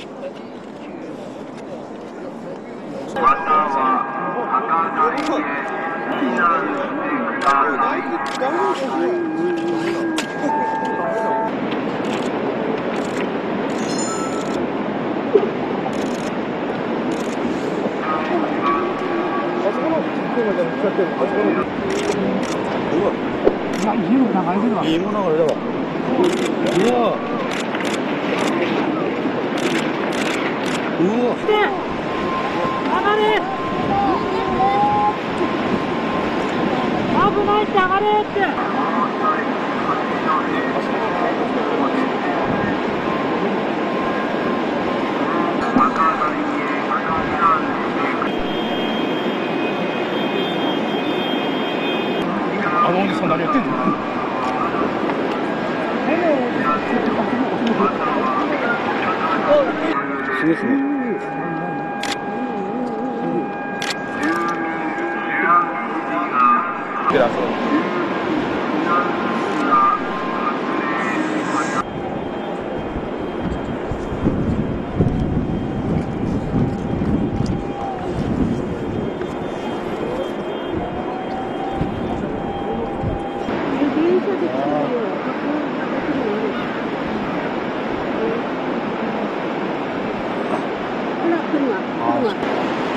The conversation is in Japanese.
または博多へ避難してください。 いいもの流れだわ。うわ。うわ。 上がれ。危ないって上がれって。 あのおじさん何やってんの？すごいすごい。偉そう。 車。